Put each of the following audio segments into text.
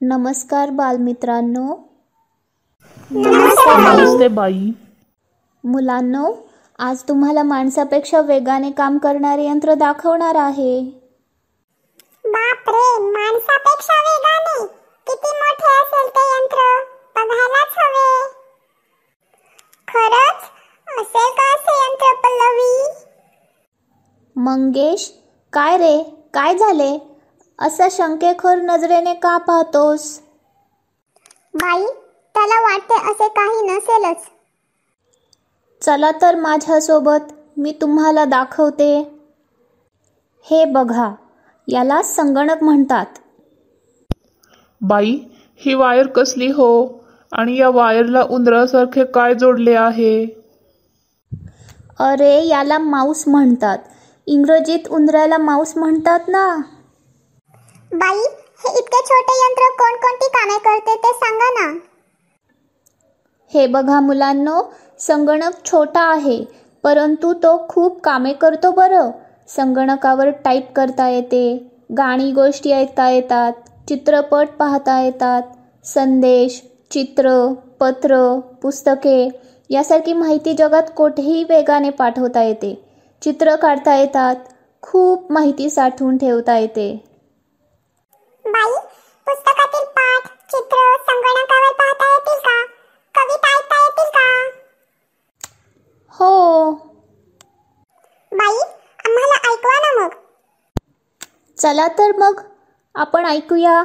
नमस्कार बालमित्रांनो. नमस्ते बाई. मुलांनो, आज तुम्हाला माणसापेक्षा वेगाने काम करणारे यंत्र दाखवणार आहे. बापरे, माणसापेक्षा वेगाने? किती मोठे असेल ते यंत्र? बघायलाच हवे. खरंच असेल का असे यंत्र, पल्लवी? मंगेश, काय रे, काय झाले? असा शंकेखोर नजरेने का पाहतोस? बाई, त्याला वाटते असे काही नसेलच. चला तर माझ्यासोबत, मी तुम्हाला दाखवते. हे बघा, याला संगणक म्हणतात. बाई, ही वायर कसली हो? आणि या वायरला उंदरासारखे काय जोडले आहे? अरे, याला माऊस म्हणतात. इंग्रजीत उंदराला माऊस म्हणतात ना. बाई, हे इतके छोटे यंत्र कोणकोणती कामे करते ते सांगा ना. हे बघा मुलांनो, संगणक छोटा आहे, परंतु तो खूप कामे करतो बरं. संगणकावर टाईप करता येते, गाणी गोष्टी ऐकता येतात, चित्रपट पाहता येतात, संदेश, चित्र, पत्र, पुस्तके यासारखी माहिती जगात कुठेही वेगाने पाठवता येते. चित्र काढता येतात, खूप माहिती साठवून ठेवता येते. बाई, पुस्तकातील पाठ, चित्र संगणकावर पाहता येतील का? कविता ऐकता येतील का? हो. बाई, आम्हाला ऐकवा ना मग. चला तर मग आपण ऐकूया.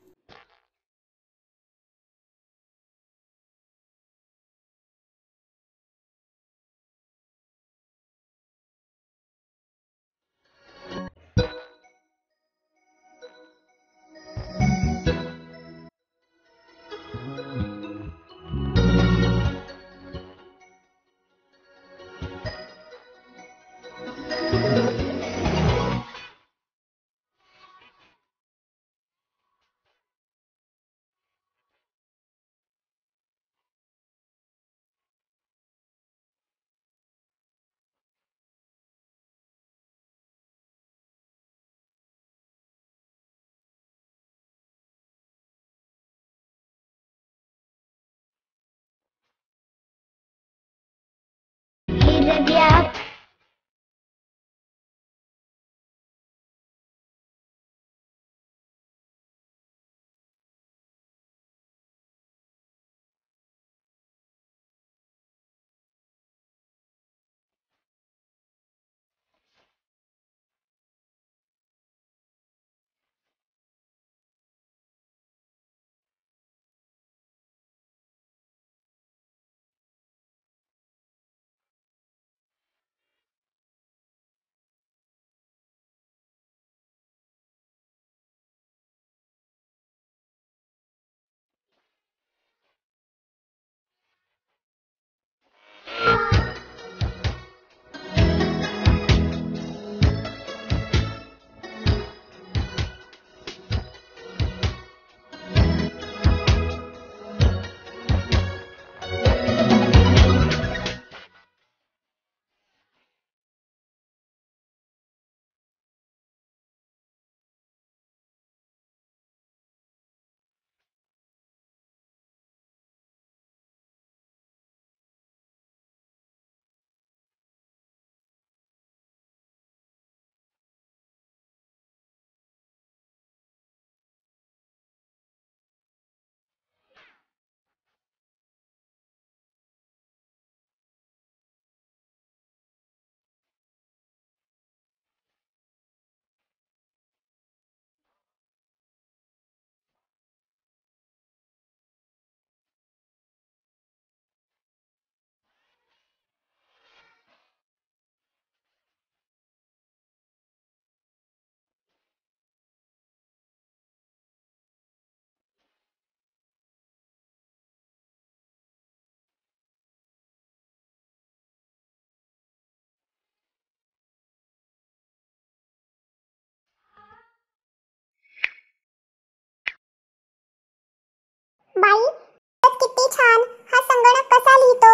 बाई, किती छान. हा संगणक कसा लिहितो?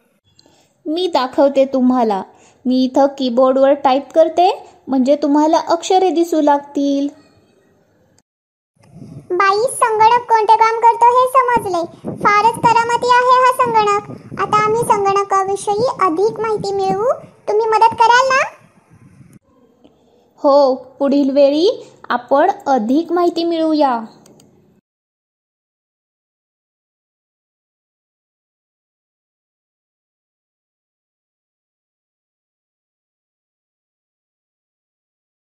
मी दाखवते तुम्हाला. मी इथं कीबोर्डवर टाईप करते, म्हणजे तुम्हाला अक्षरे दिसू लागतील. बाई, संगणक कोणते काम करतो हे समजले. फारच करामती आहे हा संगणक. आता आम्ही संगणकाविषयी अधिक माहिती मिळवू. तुम्ही मदत कराल ना? हो, पुढील वेळी आपण अधिक माहिती मिळवूया.